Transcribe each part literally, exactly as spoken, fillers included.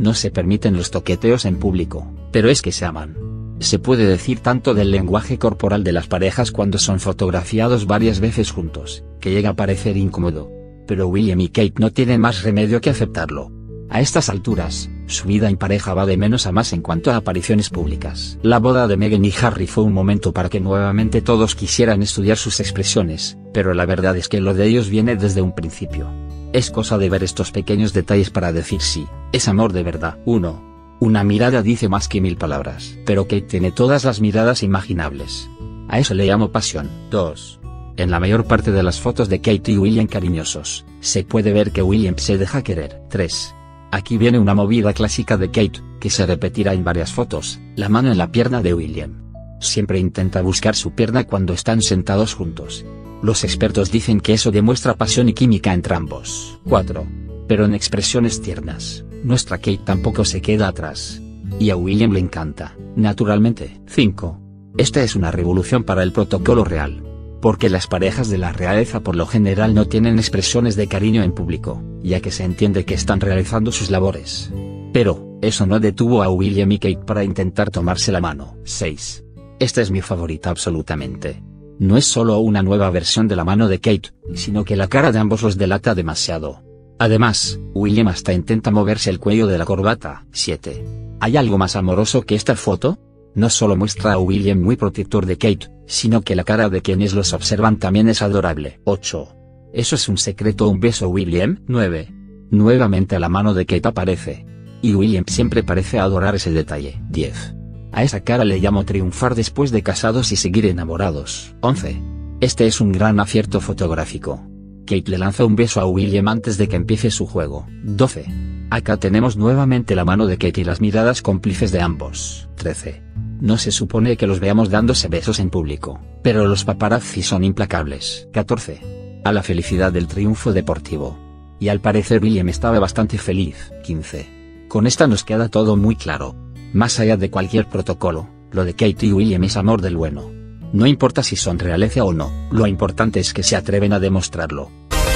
No se permiten los toqueteos en público, pero es que se aman. Se puede decir tanto del lenguaje corporal de las parejas cuando son fotografiados varias veces juntos, que llega a parecer incómodo. Pero William y Kate no tienen más remedio que aceptarlo. A estas alturas, su vida en pareja va de menos a más en cuanto a apariciones públicas. La boda de Meghan y Harry fue un momento para que nuevamente todos quisieran estudiar sus expresiones, pero la verdad es que lo de ellos viene desde un principio. Es cosa de ver estos pequeños detalles para decir sí, es amor de verdad. uno. Una mirada dice más que mil palabras. Pero Kate tiene todas las miradas imaginables. A eso le llamo pasión. dos. En la mayor parte de las fotos de Kate y William cariñosos, se puede ver que William se deja querer. tres. Aquí viene una movida clásica de Kate, que se repetirá en varias fotos, la mano en la pierna de William. Siempre intenta buscar su pierna cuando están sentados juntos. Los expertos dicen que eso demuestra pasión y química entre ambos. cuatro. Pero en expresiones tiernas, nuestra Kate tampoco se queda atrás. Y a William le encanta, naturalmente. cinco. Esta es una revolución para el protocolo real. Porque las parejas de la realeza por lo general no tienen expresiones de cariño en público, ya que se entiende que están realizando sus labores. Pero, eso no detuvo a William y Kate para intentar tomarse la mano. seis. Esta es mi favorita absolutamente. No es solo una nueva versión de la mano de Kate, sino que la cara de ambos los delata demasiado. Además, William hasta intenta moverse el cuello de la corbata. siete. ¿Hay algo más amoroso que esta foto? No solo muestra a William muy protector de Kate, sino que la cara de quienes los observan también es adorable. ocho. ¿Eso es un secreto o un beso, William? nueve. Nuevamente la mano de Kate aparece. Y William siempre parece adorar ese detalle. diez. A esa cara le llamo triunfar después de casados y seguir enamorados. once. Este es un gran acierto fotográfico. Kate le lanza un beso a William antes de que empiece su juego. doce. Acá tenemos nuevamente la mano de Kate y las miradas cómplices de ambos. trece. No se supone que los veamos dándose besos en público, pero los paparazzi son implacables. catorce. A la felicidad del triunfo deportivo. Y al parecer William estaba bastante feliz. quince. Con esta nos queda todo muy claro. Más allá de cualquier protocolo, lo de Kate y William es amor del bueno. No importa si son realeza o no, lo importante es que se atreven a demostrarlo.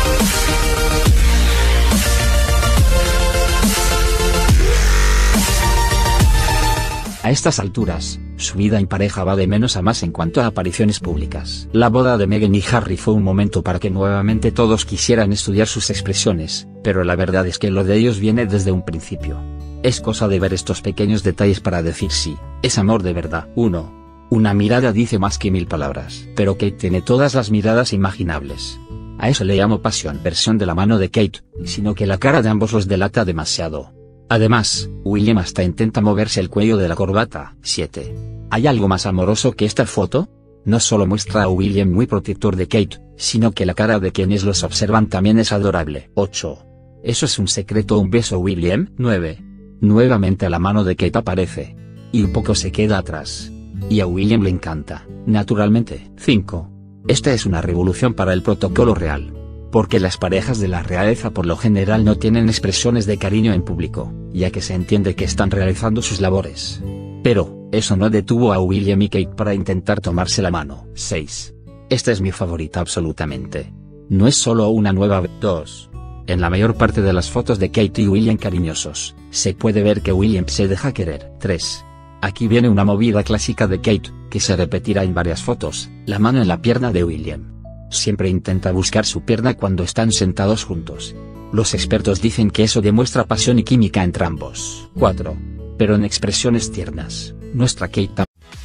A estas alturas, su vida en pareja va de menos a más en cuanto a apariciones públicas. La boda de Meghan y Harry fue un momento para que nuevamente todos quisieran estudiar sus expresiones, pero la verdad es que lo de ellos viene desde un principio. Es cosa de ver estos pequeños detalles para decir sí, es amor de verdad. uno. Una mirada dice más que mil palabras. Pero Kate tiene todas las miradas imaginables. A eso le llamo pasión. Versión de la mano de Kate, sino que la cara de ambos los delata demasiado. Además, William hasta intenta moverse el cuello de la corbata. siete. ¿Hay algo más amoroso que esta foto? No solo muestra a William muy protector de Kate, sino que la cara de quienes los observan también es adorable. ocho. ¿Eso es un secreto o un beso, William? nueve. Nuevamente la mano de Kate aparece. Y un poco se queda atrás. Y a William le encanta, naturalmente. cinco. Esta es una revolución para el protocolo real. Porque las parejas de la realeza por lo general no tienen expresiones de cariño en público, ya que se entiende que están realizando sus labores. Pero, eso no detuvo a William y Kate para intentar tomarse la mano. seis. Esta es mi favorita absolutamente. No es solo una nueva. dos. En la mayor parte de las fotos de Kate y William cariñosos, se puede ver que William se deja querer. tres. Aquí viene una movida clásica de Kate, que se repetirá en varias fotos, la mano en la pierna de William. Siempre intenta buscar su pierna cuando están sentados juntos. Los expertos dicen que eso demuestra pasión y química entre ambos. cuatro. Pero en expresiones tiernas, nuestra Kate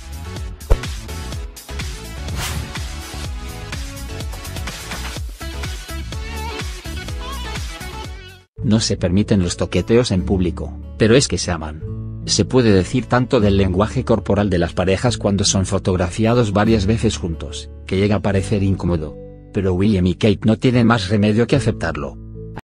no se permiten los toqueteos en público, pero es que se aman. Se puede decir tanto del lenguaje corporal de las parejas cuando son fotografiados varias veces juntos, que llega a parecer incómodo. Pero William y Kate no tienen más remedio que aceptarlo.